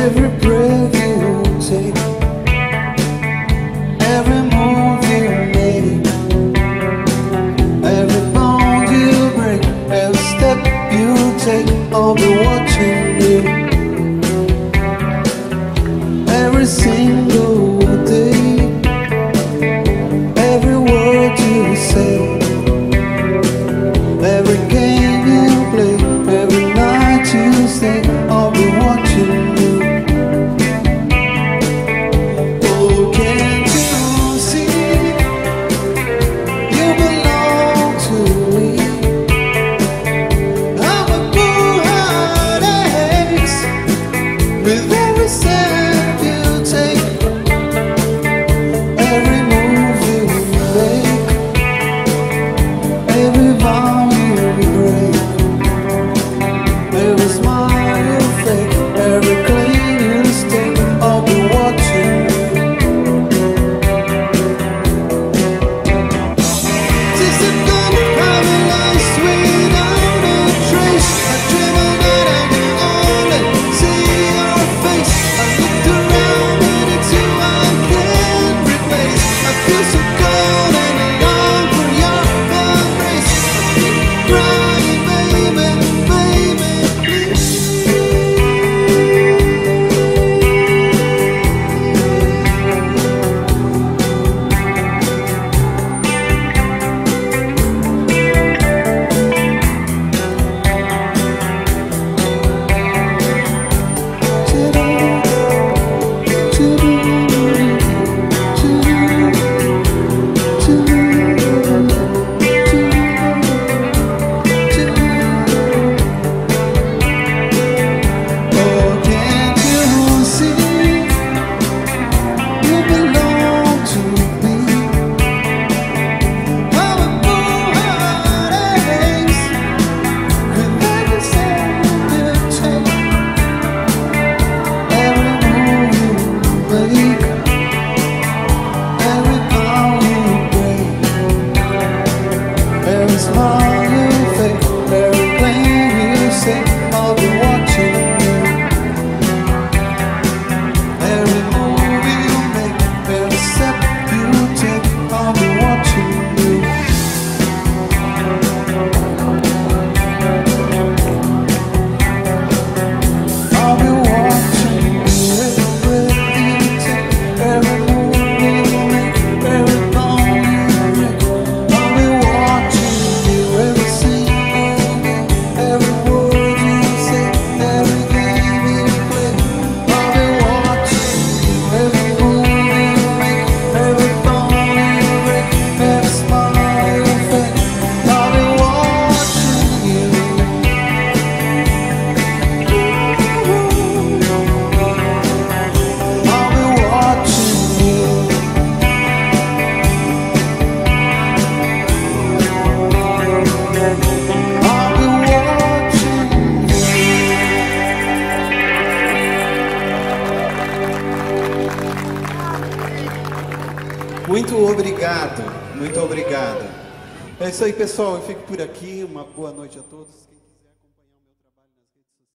Every breath you take, every move you make, every bond you break, every step you take, I'll be watching you. Every single day, every word you say, every game you play, every night you stay, I'll be watching you. Oh, can't you see? You belong to me. I'm a blue heart aches with every step you take, every move you make, every vow you break, every smile you fake, every claim you stake, I'll be watching you. Since the dawn of paradise without a trace, I dream of night I can only see your face. I looked around but it's you I can't replace. I feel so cold and I long for your embrace. I keep crying, baby, baby, please. Oh, can't you see? You belong to me. I'm a blue heart aches with every step you take, every move you make, every vow you break, every smile you fake, every claim you say, I'll be watching you. Every move you make, every step you take, I'll be watching you. I'll be watching you. Every breath you take, every move you make, every bond you break, I'll be watching you. Every single day, every word you say, every game you play, I'll be watching you. Every move you make, every bond you break, every smile you fake, I'll be watching you. I'll be watching you. I'll be watching you. Muito obrigado, muito obrigado. É isso aí, pessoal. Eu fico por aqui. Uma boa noite a todos.